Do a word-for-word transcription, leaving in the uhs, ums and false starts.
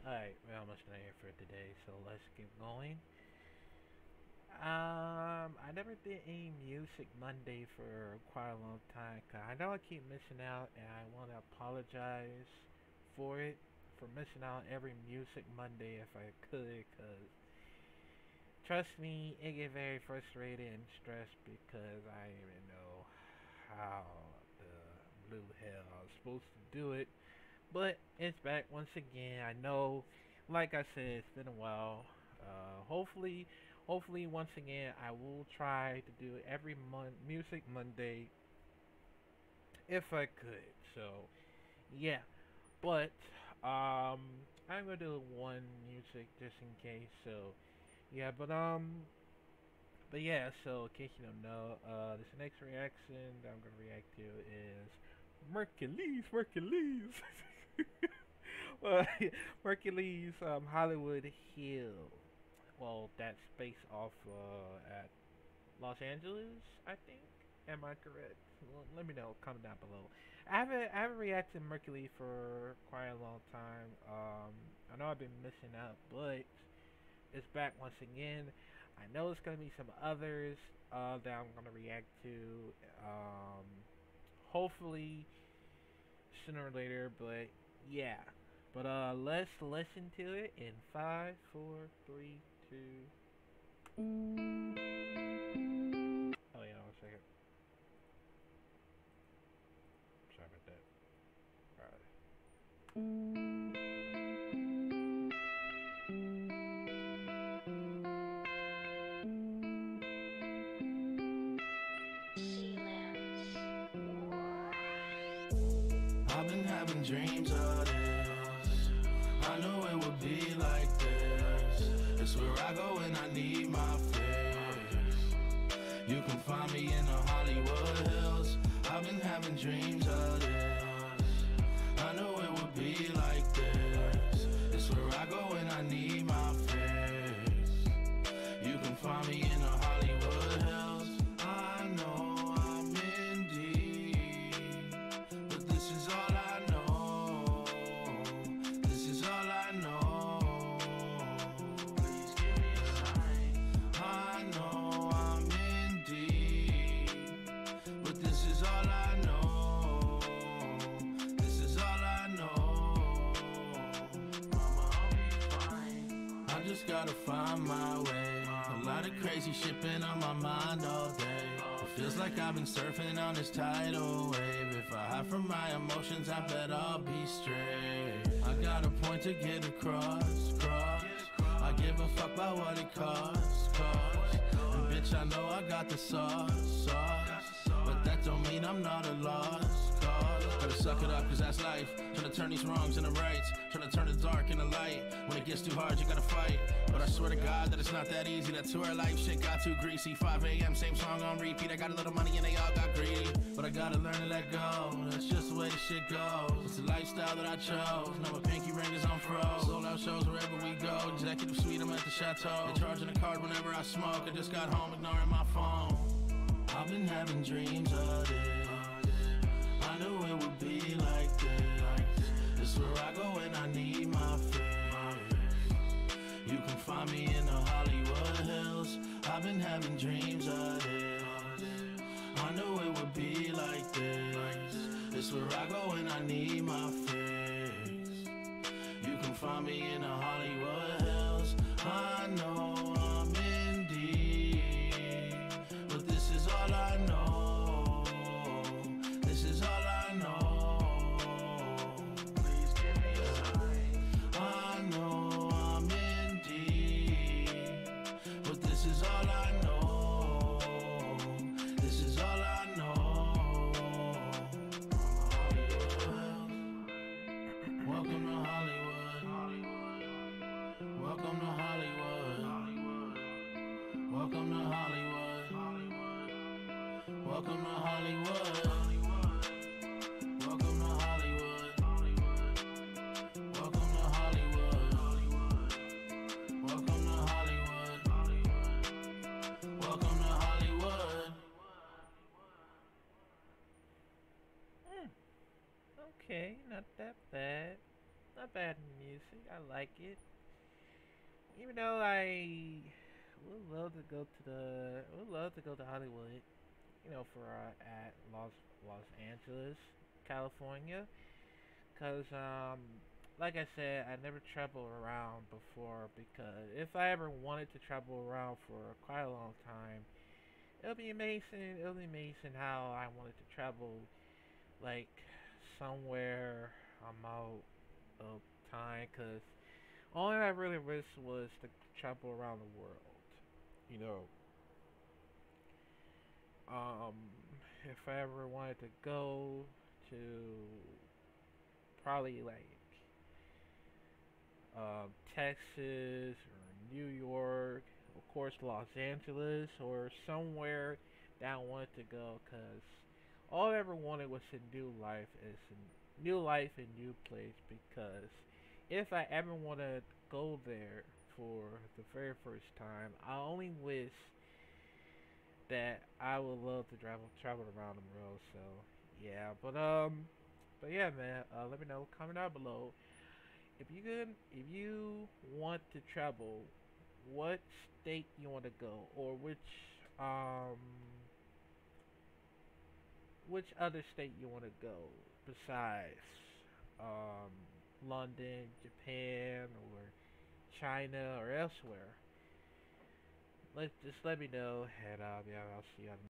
Alright, we're almost done here for today, so let's keep going. Um, I never did any Music Monday for quite a long time. 'Cause I know I keep missing out, and I want to apologize for it, for missing out every Music Monday if I could. Cause trust me, it get very frustrated and stressed because I didn't even know how the blue hell I was supposed to do it. But it's back once again. I know, like I said, it's been a while. Uh, hopefully, hopefully once again I will try to do it every month, Music Monday, if I could. So yeah, but um, I'm gonna do one music just in case. So yeah, but um, but yeah. So in case you don't know, uh, this next reaction that I'm gonna react to is Mercules, Mercules. Well, Hercules, um, Hollywood Hill. Well, that's based off uh, at Los Angeles, I think. Am I correct? Well, let me know. Comment down below. I haven't I haven't reacted to Mercury for quite a long time. Um, I know I've been missing out, but it's back once again. I know it's gonna be some others uh, that I'm gonna react to. Um, hopefully sooner or later, but yeah. But uh, let's listen to it in five, four, three, two. Oh yeah, one second. Sorry about that. All right. I've been having dreams of this. I knew it would be like this. It's where I go when I need my fix. You can find me in the Hollywood Hills. I've been having dreams of this. I knew it would be like this. It's where I go when I need my fix. You can find me in the Hollywood Hills. I know I'm in deep, but this is all I know. This is all I know. Please give me a sign. I know I'm in deep, but this is all I know. This is all I know. Mama, I'll be fine. I just gotta find my way. A lot of crazy shit been on my mind all day. It feels like I've been surfing on this tidal wave. If I hide from my emotions, I bet I'll be straight. I got a point to get across, cross. I give a fuck about what it costs, costs. And bitch, I know I got the sauce, sauce. But that don't mean I'm not a lost cause. Gotta suck it up, cause that's life. Trying to turn these wrongs into rights. Trying to turn the dark into light. When it gets too hard, you gotta fight. But I swear to God that it's not that easy. That tour life shit got too greasy. five a.m. same song on repeat. I got a little money and they all got greedy. But I gotta learn to let go. That's just the way the shit goes. It's the lifestyle that I chose. Now my pinky ring is on froze. Sold out shows wherever we go. Executive suite, I'm at the chateau. They charging a card whenever I smoke. I just got home ignoring my phone. I've been having dreams of this. I knew it would be like this. It's where I go when I need my fix. You can find me in the Hollywood Hills. I've been having dreams of this. I knew it would be like this. It's where I go when I need my fix. You can find me in the Hollywood Hills. I know I'm in deep, but this is all I know. This is all I know. Please give me a sign. I know I'm in deep, but this is all I know. This is all I know. Welcome to Hollywood. Welcome to Hollywood. Welcome to Hollywood. Welcome to Hollywood. Welcome to Hollywood. Welcome to Hollywood. Welcome to Hollywood. Welcome to Hollywood. Hmm. Okay, not that bad. not bad music. I like it. Even though I would love to go to the, would love to go to Hollywood. You know, for uh, at Los Los Angeles, California. Cause um, like I said, I never traveled around before. Because if I ever wanted to travel around for quite a long time, it'll be amazing. It'll be amazing how I wanted to travel like somewhere I'm out of time. Cause all I really wish was to travel around the world. You know, um, if I ever wanted to go to probably like um, Texas or New York, of course Los Angeles or somewhere that I wanted to go, cause all I ever wanted was a new life, is a new life and new place. Because if I ever want to go there for the very first time, I only wish that I would love to travel travel around the world. So yeah, but um, but yeah, man. Uh, let me know. Comment down below if you could, if you want to travel, what state you want to go, or which um, which other state you want to go besides um, London, Japan, or China, or elsewhere. Let just let me know, and uh, yeah, I'll see you on